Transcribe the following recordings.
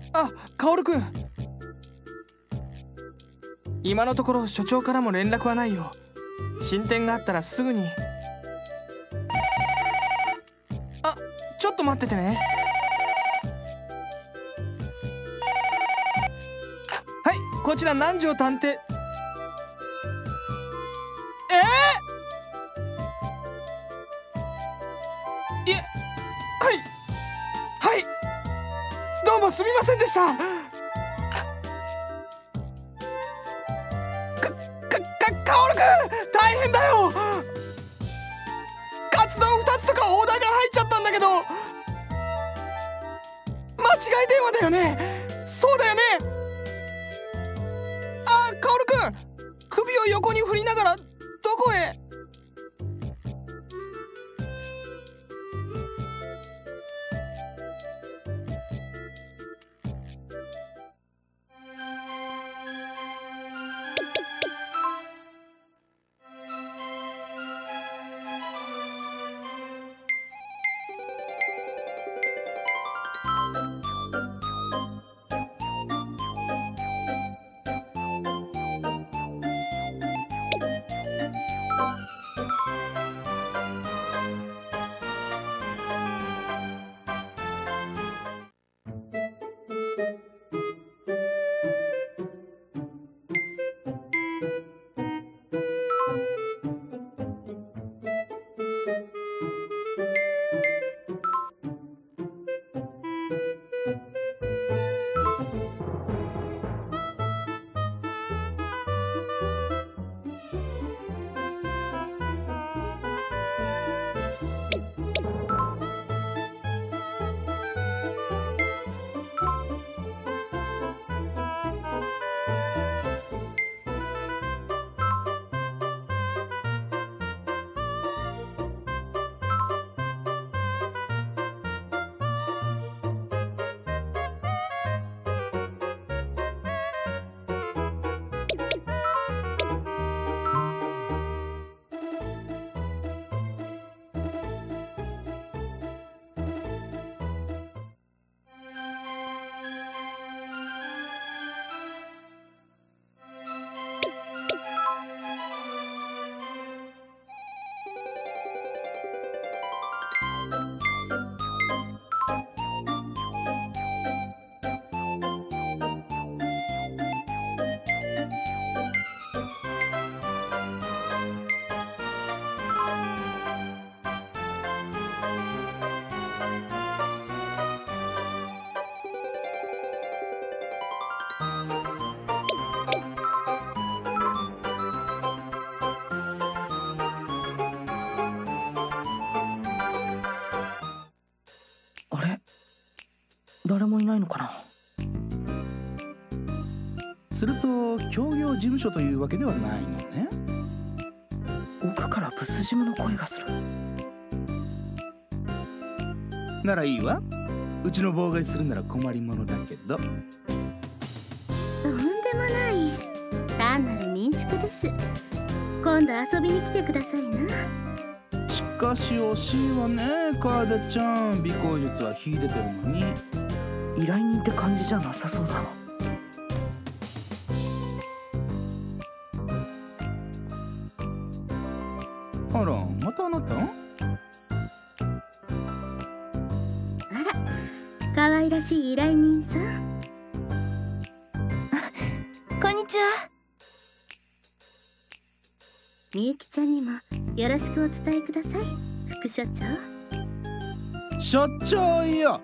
あ、カオルくん。今のところ所長からも連絡はないよ。進展があったらすぐに。あ、ちょっと待っててね。はい、こちら南條探偵。いえ、はいはい、どうもすみませんでした。カオルくん、大変だよ。カツ丼2つとかオーダーが入っちゃったんだけど。間違い電話だよね。そうだよね。あ、カオルくん、首を横に振りながらどこへ？ あれ、誰もいないのかな。 すると協業事務所というわけではないのね。 奥からブスジムの声がする。 ならいいわ。うちの妨害するなら困りものだけど。 とんでもない、単なる民宿です。今度遊びに来てくださいな。 しかし惜しいわね、楓ちゃん。尾行術は秀でてるのに。 依頼人って感じじゃなさそうだ。 あら、またあなた？ あら、可愛らしい依頼人さん。 こんにちは。 みゆきちゃんにもよろしくお伝えください、副所長。 所長よ。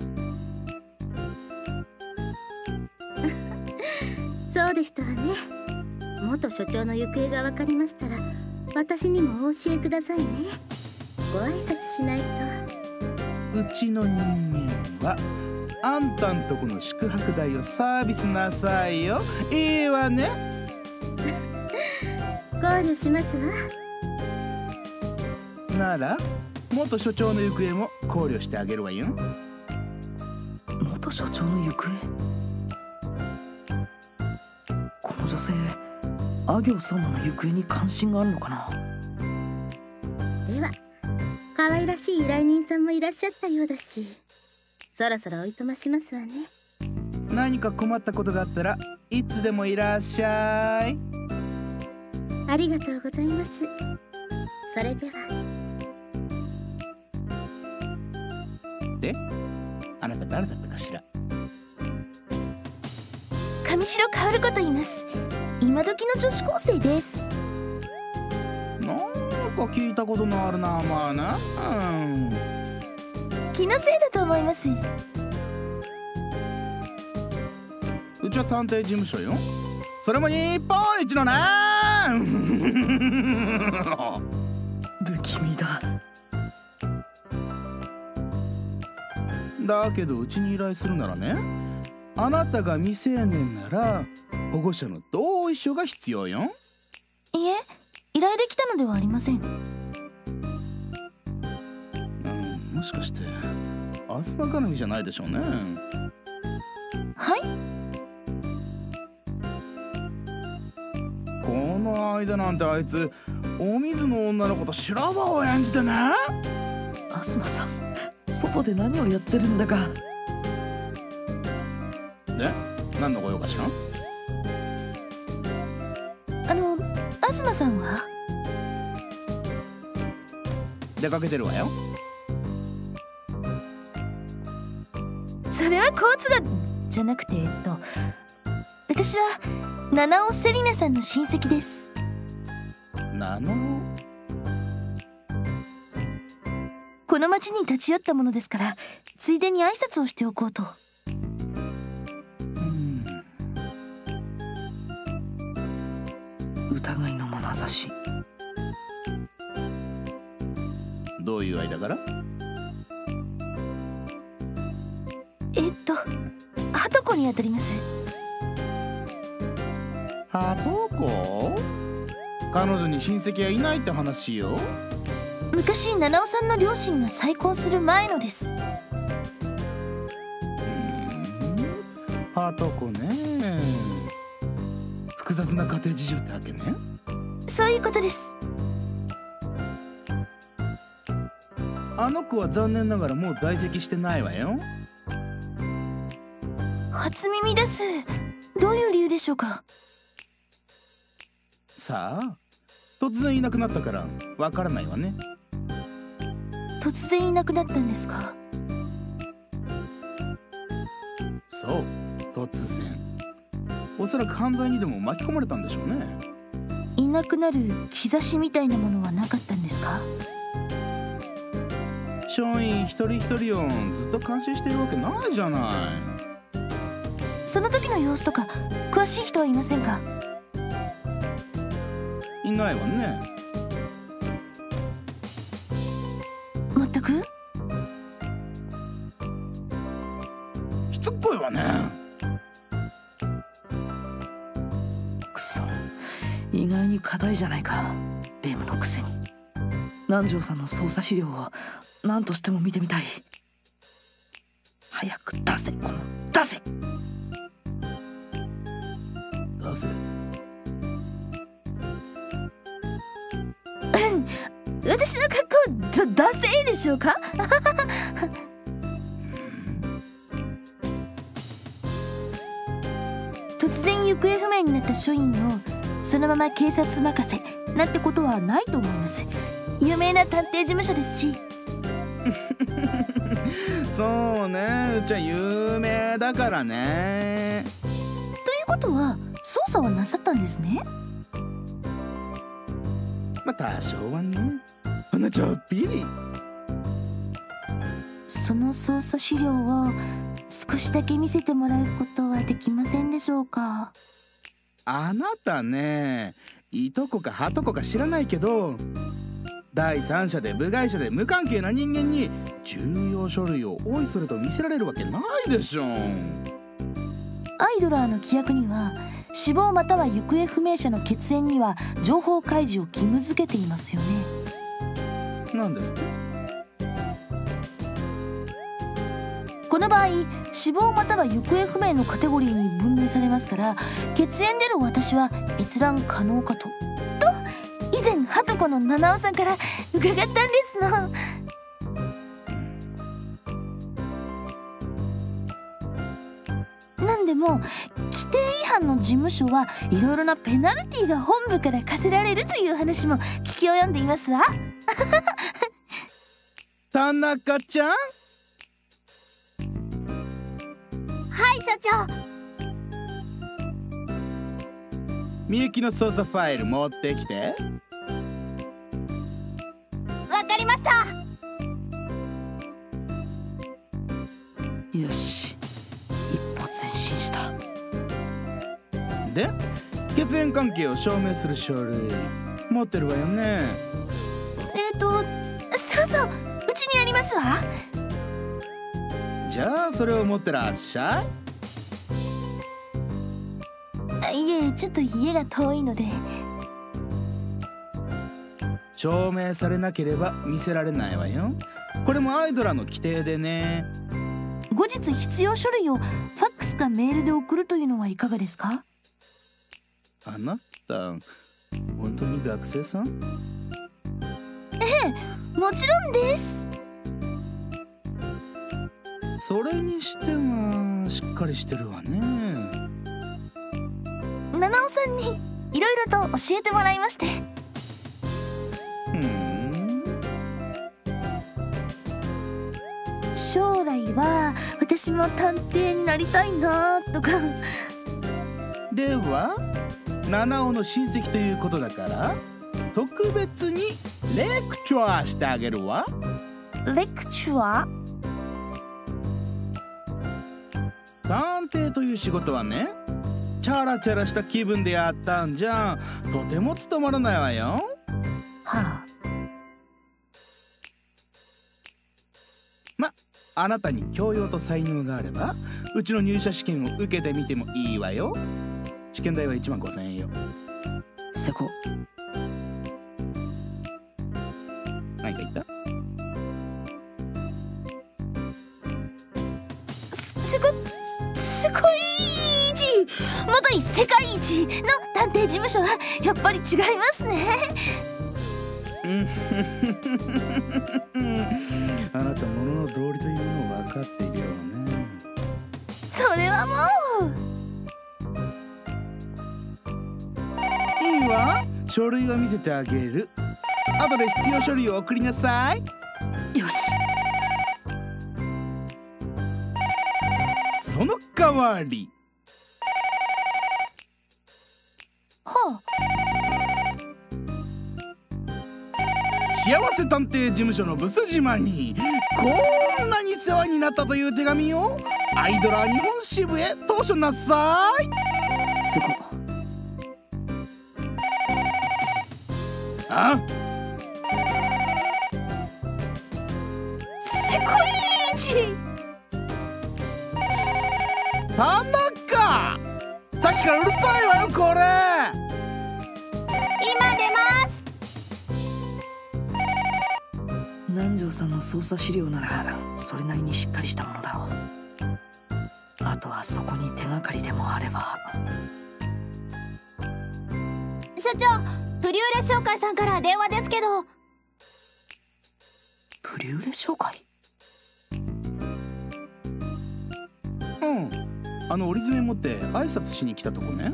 そうでしたわね。元所長の行方が分かりましたら私にもお教えくださいね。ご挨拶しないと。 うちの人間はあんたんとこの宿泊代をサービスなさいよ。いいわね。 考慮しますわ。 なら元所長の行方も考慮してあげるわよ。 元所長の行方。この女性、阿行相馬の行方に関心があるのかな。 では可愛らしい依頼人さんもいらっしゃったようだし、そろそろおいとましますわね。 何か困ったことがあったらいつでもいらっしゃい。 ありがとうございます。それでは。 で、あなた誰だったかしら。 上白薫子と言います。今時の女子高生です。 なんか聞いたことのあるな。まあな、 気のせいだと思います。 うちは探偵事務所よ。それも日本一のな不気味だ。 だけどうちに依頼するならね、あなたが未成年なら保護者の同意書が必要よ。 いえ、依頼できたのではありません。 もしかして東絡みじゃないでしょうね。 はい。 この間なんてあいつお水の女の子と修羅場を演じてね。 東さん、外で何をやってるんだか。 で、何のご用かしら。 東さんは出かけてるわよ。 それは交通がじゃなくて、私は七尾セリナさんの親戚です。 七尾。 この町に立ち寄ったものですから、ついでに挨拶をしておこうと。 疑いの眼差し。 どういう間から。 はとこにあたります。 はとこ？彼女に親戚はいないって話よ。 昔七尾さんの両親が再婚する前のです。 はとこね。複雑な家庭事情ってわけね。 そういうことです。 あの子は残念ながらもう在籍してないわよ。 初耳です。どういう理由でしょうか。 さあ、突然いなくなったからわからないわね。 突然いなくなったんですか。 そう、突然。おそらく犯罪にでも巻き込まれたんでしょうね。 いなくなる兆しみたいなものはなかったんですか。 署員一人一人をずっと監視しているわけないじゃない。 その時の様子とか詳しい人はいませんか。 いないわね。 全く。 しつっこいわね。 くそ、意外に硬いじゃないか。霊夢のくせに。南條さんの捜査資料を何としても見てみたい。早く出せ、この出せ。 出せ。 私の格好ダセいでしょうか。突然行方不明になった署員をそのまま警察任せなんてことはないと思います。有名な探偵事務所ですし。 そうね、うちは有名だからね。 ということは捜査はなさったんですね。 まあ多少はね。ほんのちょっぴり。 その捜査資料を少しだけ見せてもらうことはできませんでしょうか。 あなたね、いとこかはとこか知らないけど、第三者で部外者で無関係な人間に重要書類をおいそれと見せられるわけないでしょ。 アイドラーの規約には死亡または行方不明者の血縁には情報開示を義務付けていますよね。 なんですって。 この場合死亡または行方不明のカテゴリーに分類されますから、血縁での私は閲覧可能かと以前はとこの七尾さんから伺ったんですの。なんんでも規定違反の事務所はいろいろなペナルティが本部から課せられるという話も聞き及んでいますわ。 田中ちゃん。 はい所長。 みゆきの捜査ファイル持ってきて。 わかりました。 よし、一歩前進した。 で、血縁関係を証明する書類持ってるわよね。 そうそう、うちにありますわ。 じゃあそれを持ってらっしゃい。 いえ、ちょっと家が遠いので。 証明されなければ見せられないわよ。これもアイドラの規定でね。 後日必要書類をファックスかメールで送るというのはいかがですか？ あなた本当に学生さん？ ええ、もちろんです。 それにしてはしっかりしてるわね。 七尾さんにいろいろと教えてもらいまして。将来は私も探偵になりたいなとか。 では七尾の親戚ということだから特別にレクチャーしてあげるわ。 レクチャー？ 探偵という仕事はね、チャラチャラした気分でやったんじゃとても務まらないわよ。 はあ。 あなたに教養と才能があればうちの入社試験を受けてみてもいいわよ。試験代は15,000円よ。 瀬古、 何か言った？ 世界一、元い世界一の探偵事務所はやっぱり違いますね。 あなた物の道理というのを分かっているよね。 それはもういいわ、書類を見せてあげる。後で必要書類を送りなさい。 よし。 その代わりは幸せ探偵事務所のブス島にこんなに世話になったという手紙をアイドラ日本支部へ投書なさい。 瀬古、 あ、 世界一。 田中、さっきからうるさいわよこれ。 今出ます。 南條さんの捜査資料ならそれなりにしっかりしたものだろう。あとはそこに手がかりでもあれば。 所長、プリューレ商会さんから電話ですけど。 プリューレ商会？ うん、折り詰め持って挨拶しに来たとこね。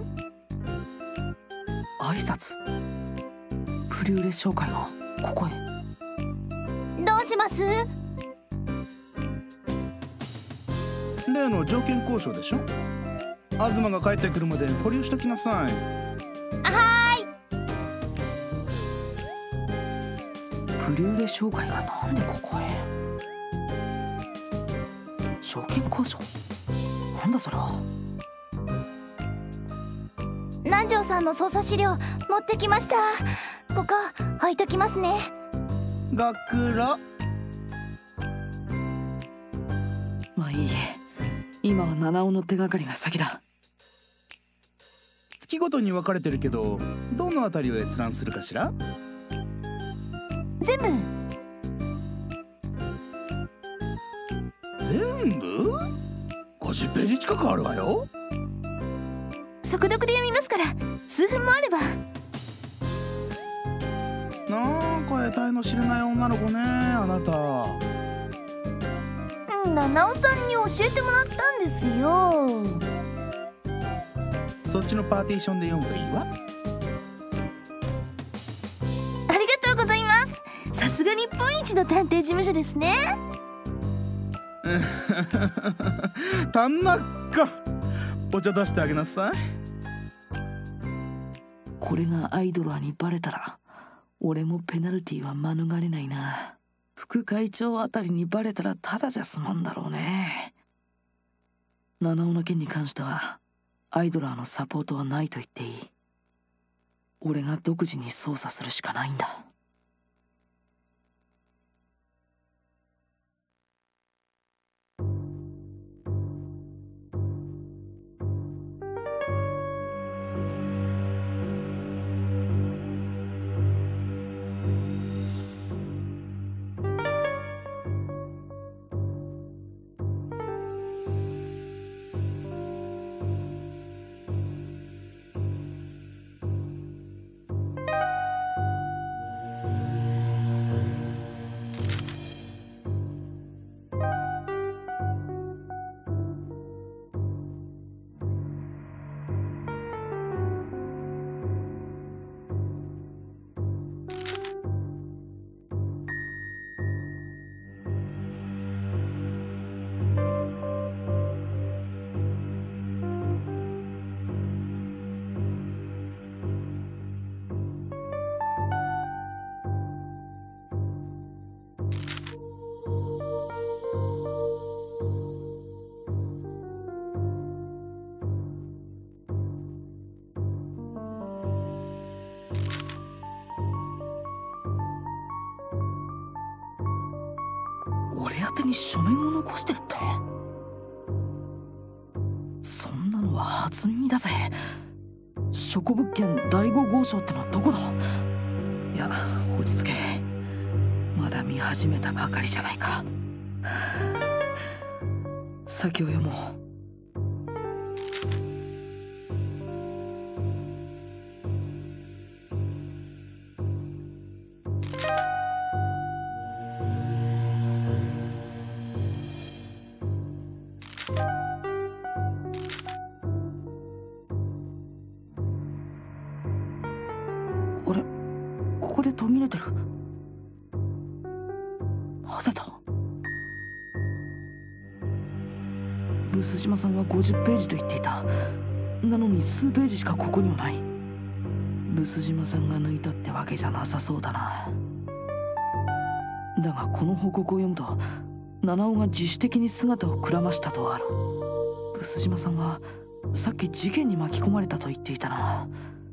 挨拶？プリューレ商会がここへ？ どうします？ 例の条件交渉でしょ。東が帰ってくるまで保留しときなさい。 はーい。 プリューレ商会がなんでここへ？条件交渉？なんだそれは。 南條さんの捜査資料持ってきました。ここ置いときますね。 ご苦労。 まあいい。今は七尾の手がかりが先だ。 月ごとに分かれてるけどどのあたりを閲覧するかしら。 全部。 全部？50ページ近くあるわよ。 速読で読みますから数分もあれば。 なんか得体の知れない女の子ね、あなた。 七尾さんに教えてもらったんですよ。 そっちのパーティションで読むといいわ。 ありがとうございます。さすが日本一の探偵事務所ですね。 田中、お茶出してあげなさい。 これがアイドラーにバレたら俺もペナルティは免れないな。副会長あたりにバレたらただじゃ済まんだろうね。七尾の件に関してはアイドラーのサポートはないと言っていい。俺が独自に捜査するしかないんだ。俺宛てに書面を残してるって。そんなのは初耳だぜ。書庫物件第5号証ってのはどこだ。いや、落ち着け、まだ見始めたばかりじゃないか。先を読もう。あれ、ここで途切れてる。なぜだ。毒島さんは50ページと言っていた。なのに数ページしかここにはない。毒島さんが抜いたってわけじゃなさそうだな。だがこの報告を読むと、七尾が自主的に姿をくらましたとある。毒島さんはさっき事件に巻き込まれたと言っていたな。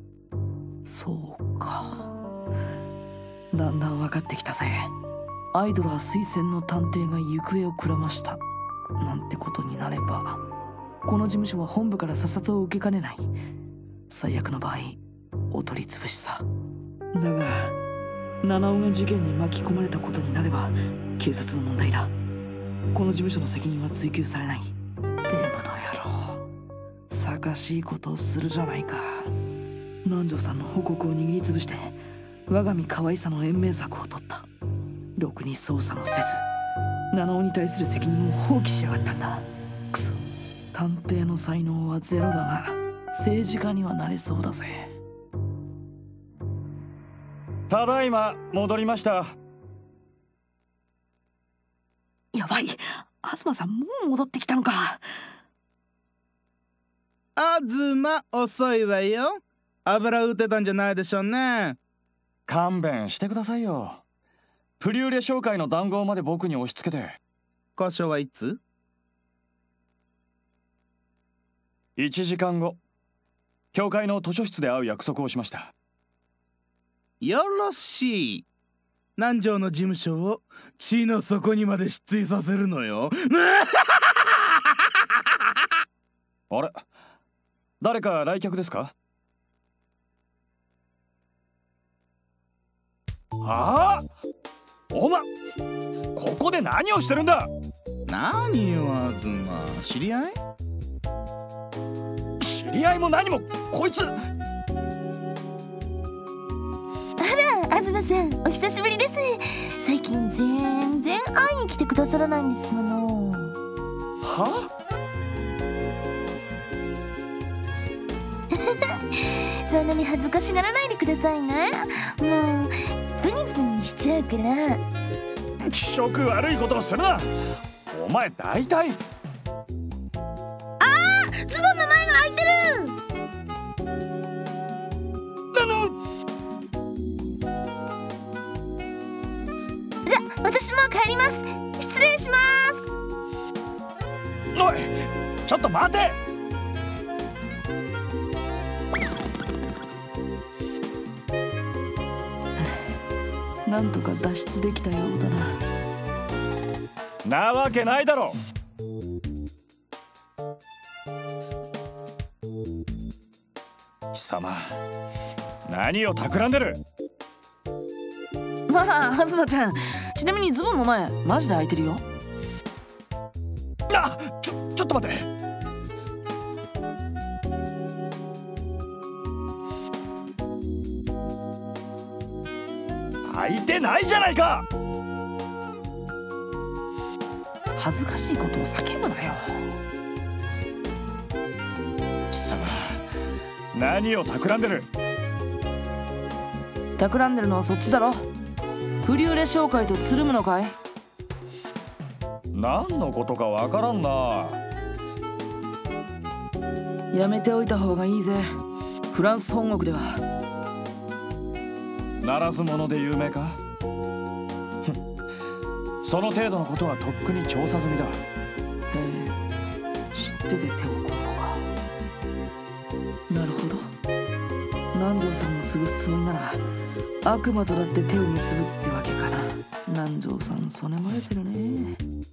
そうか、だんだん分かってきたぜ。アイドラー推薦の探偵が行方をくらましたなんてことになれば、この事務所は本部から査察を受けかねない。最悪の場合お取り潰しさ。だが七尾が事件に巻き込まれたことになれば警察の問題だ。この事務所の責任は追及されない。レムの野郎、さかしいことをするじゃないか。南條さんの報告を握りつぶして我が身可愛さの延命策を取った。ろくに捜査もせず七尾に対する責任を放棄しやがったんだ。くそ、探偵の才能はゼロだが政治家にはなれそうだぜ。 ただいま戻りました。 やばい、東さんもう戻ってきたのか。 東、遅いわよ。油打ってたんじゃないでしょうね。 勘弁してくださいよ。プリューレ商会の談合まで僕に押し付けて。 交渉はいつ ？1時間後、教会の図書室で会う約束をしました。 よろしい。南條の事務所を地の底にまで失墜させるのよ。 あれ、誰か来客ですか？ああ、お前ここで何をしてるんだ。 何よ東、知り合い？ 知り合いも何も、こいつ。 あら、東さん、お久しぶりです。最近全然会いに来てくださらないんですもの。 は？ そんなに恥ずかしがらないでくださいね。もうプニプニしちゃうから。 気色悪いことをするな。お前大体。 ズボンの前が開いてる。じゃ私もう帰ります。失礼します。 おいちょっと待て。 なんとか脱出できたようだな。 なわけないだろ。貴様何を企んでる。 まあ東ちゃん、ちなみにズボンの前マジで開いてるよ。 ちょっと待って。開いてないじゃないか。 恥ずかしいことを叫ぶなよ。 貴様何を企んでる。 企んでるのはそっちだろ。フリューレ商会とつるむのかい。 何のことかわからんな。 やめておいた方がいいぜ。フランス本国ではならず者で有名か。その程度のことはとっくに調査済みだ。 知ってて手を込むのか。なるほど。南條さんを潰すつもりなら悪魔とだって手を結ぶってわけかな。南條さんそねまれてるね。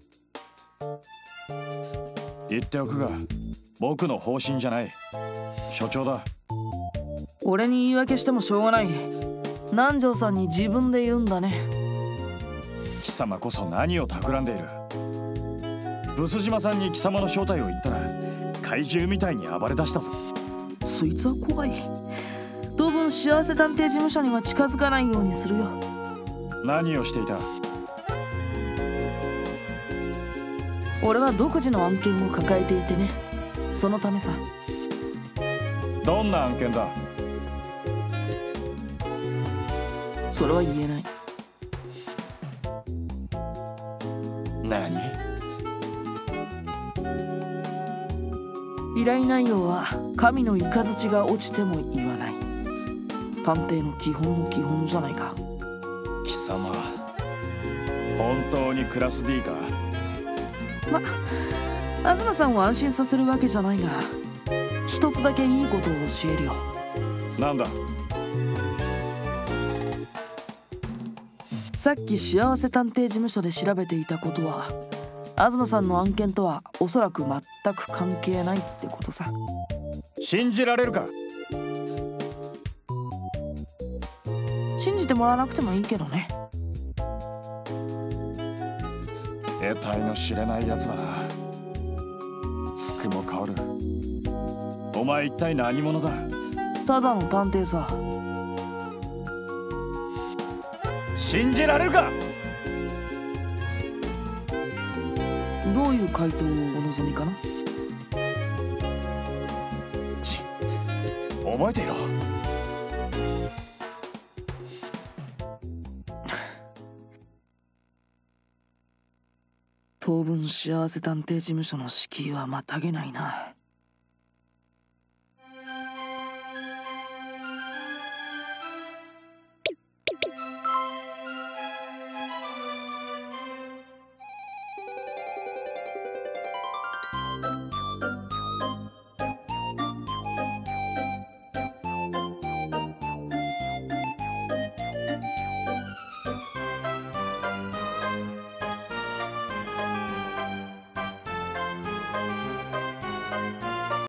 言っておくが僕の方針じゃない。所長だ。 俺に言い訳してもしょうがない。南條さんに自分で言うんだね。 貴様こそ何を企んでいる。ブス島さんに貴様の正体を言ったら怪獣みたいに暴れ出したぞ。 そいつは怖い。当分幸せ探偵事務所には近づかないようにするよ。 何をしていた。 俺は独自の案件を抱えていてね。そのためさ。 どんな案件だ。 それは言えない。 何。 依頼内容は神の雷が落ちても言わない。探偵の基本の基本じゃないか。 貴様本当にクラス D か。 東さんを安心させるわけじゃないが、一つだけいいことを教えるよ。 なんだ。 さっき幸せ探偵事務所で調べていたことは東さんの案件とはおそらく全く関係ないってことさ。 信じられるか。 信じてもらわなくてもいいけどね。 得体の知れないやつだな。つくも香る。お前一体何者だ。 ただの探偵さ。 信じられるか。 どういう回答をお望みかな。 覚えていろ。 当分幸せ探偵事務所の敷居はまたげないな。